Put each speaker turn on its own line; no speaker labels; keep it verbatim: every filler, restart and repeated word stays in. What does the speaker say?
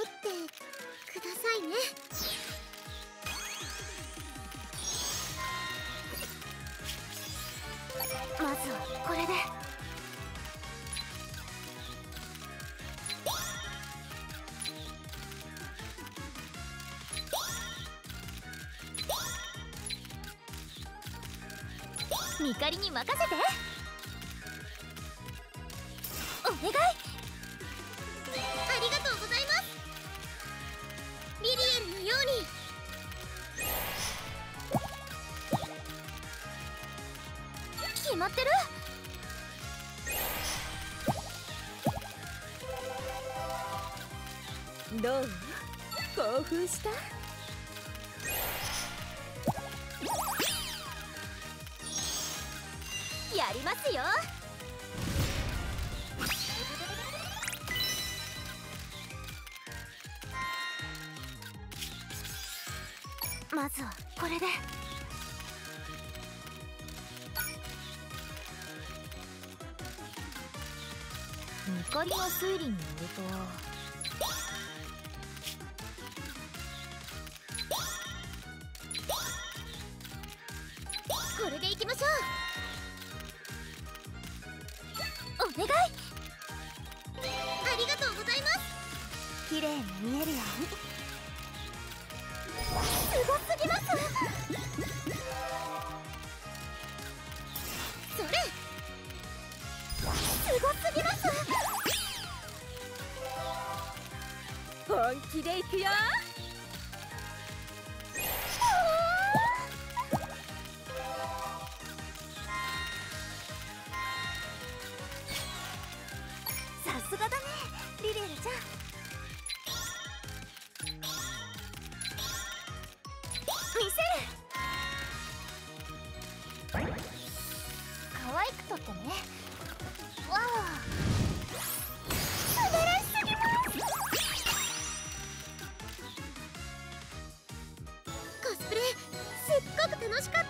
ってくださいね。まずはこれで。ミカリに任せて。お願い。ありがとうございます。リリエルのように。決まってる。どう？興奮した？やりますよ。まずはこれで。ミカリの推理によると、これでいきましょう。お願い。ありがとうございます。綺麗に見えるように。すごすぎます。それ、すごすぎます。本気でいくよ。さすがだね、リリエルちゃん。見せる。可愛く撮ってね。わあ、素晴らしすぎます。コスプレすっごく楽しかった。